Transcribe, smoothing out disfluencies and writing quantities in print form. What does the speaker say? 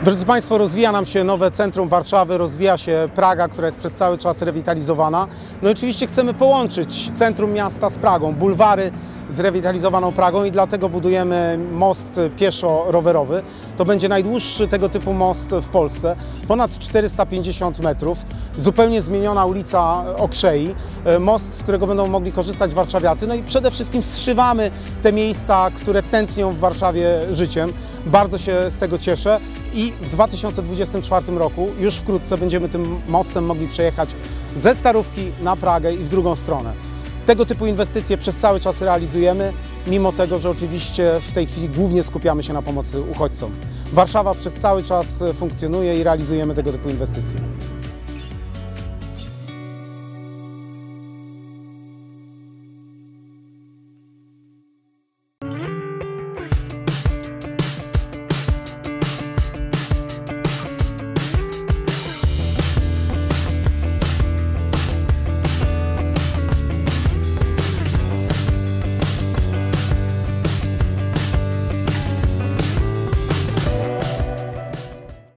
Drodzy Państwo, rozwija nam się nowe centrum Warszawy, rozwija się Praga, która jest przez cały czas rewitalizowana. No i oczywiście chcemy połączyć centrum miasta z Pragą, bulwary z rewitalizowaną Pragą i dlatego budujemy most pieszo-rowerowy. To będzie najdłuższy tego typu most w Polsce, ponad 450 metrów, zupełnie zmieniona ulica Okrzei, most, z którego będą mogli korzystać warszawiacy. No i przede wszystkim zszywamy te miejsca, które tętnią w Warszawie życiem. Bardzo się z tego cieszę i w 2024 roku, już wkrótce, będziemy tym mostem mogli przejechać ze Starówki na Pragę i w drugą stronę. Tego typu inwestycje przez cały czas realizujemy, mimo tego, że oczywiście w tej chwili głównie skupiamy się na pomocy uchodźcom. Warszawa przez cały czas funkcjonuje i realizujemy tego typu inwestycje.